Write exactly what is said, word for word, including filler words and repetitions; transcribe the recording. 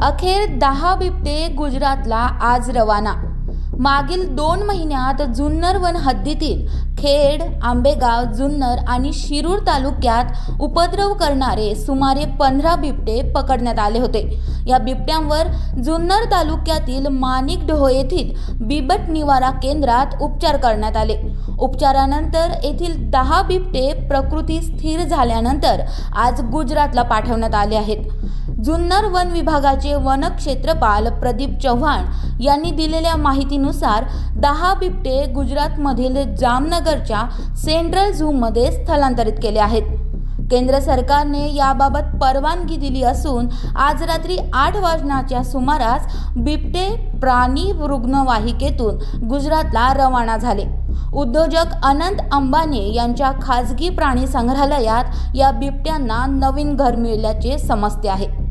अखेर दहा बिबटे गुजरातला आज रवाना। मागील दोन महिन्यात जुन्नर वन हद्दीतील खेड, आंबेगाव, जुन्नर आणि शिरूर तालुक्यात उपद्रव करणारे सुमारे पंधरा बिबटे पकडण्यात आले होते। या बिबट्यांवर जुन्नर तालुक्यातील माणिकडोह येथील बिबट निवारा केंद्रात उपचार करण्यात आले। उपचारानंतर येथील दहा बिबटे प्रकृती स्थिर झाल्यानंतर आज गुजरातला पाठवण्यात आले आहेत। जुन्नर वन विभागाचे वनक्षेत्रपाल प्रदीप चव्हाण यांनी दिलेल्या माहितीनुसार दहा बिबटे गुजरातमधील जामनगरच्या सेंट्रल झू मध्ये स्थलांतरित केले आहेत। केंद्र सरकारने याबाबत परवानगी दिली असून आज रात्री आठ वाजण्याच्या सुमारास बिबटे प्राणी रुग्णवाहिकेतून गुजरातला रवाना झाले। उद्योजक अनंत अंबानी यांच्या खाजगी प्राणी संग्रहालयात या बिबट्यांना नवीन घर मिळाल्याचे समजते आहे।